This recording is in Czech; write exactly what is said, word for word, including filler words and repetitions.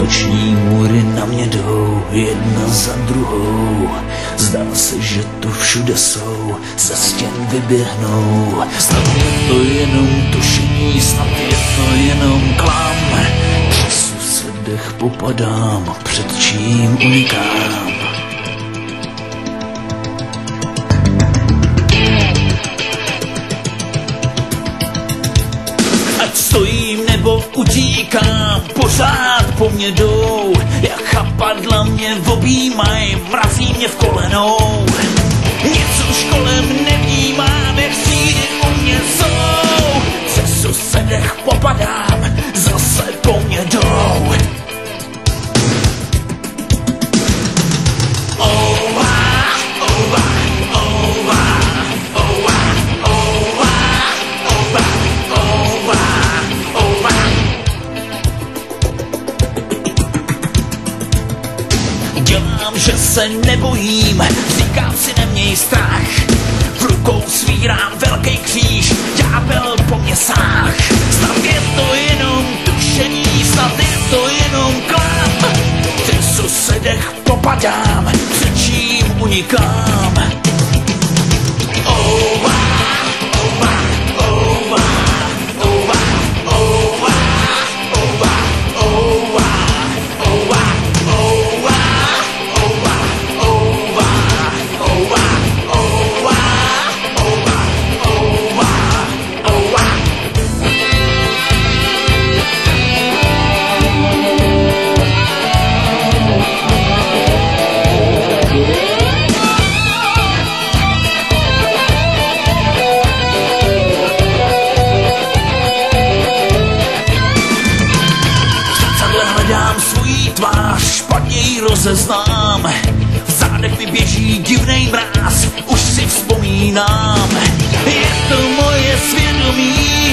Noční můry na mě jdou, jedna za druhou. Zdá se, že tu všude jsou, ze stěn vyběhnou. Snad je to jenom tušení, snad je to jenom klam. Třesu se, dech popadám, před čím unikám. Ať stojím nebo utíkám, pořád po mně jdou, jak chapadla mě objímaj, mrazí mě v kolenou. Nic už kolem nevnímám, jak síly u mě jsou. Třesu se, dech popadám, zase po mně jdou. Dělám, že se nebojím, říkám si, neměj strach. V rukou svírám velký kříž, ďábel po mě sáh. Snad je to jenom tušení, snad je to jenom klam. Třesu se, dech popadám, před čím unikám. Tvář, špatně ji rozeznám, v zádech mi běží divnej mráz, už si vzpomínám. Je to moje svědomí,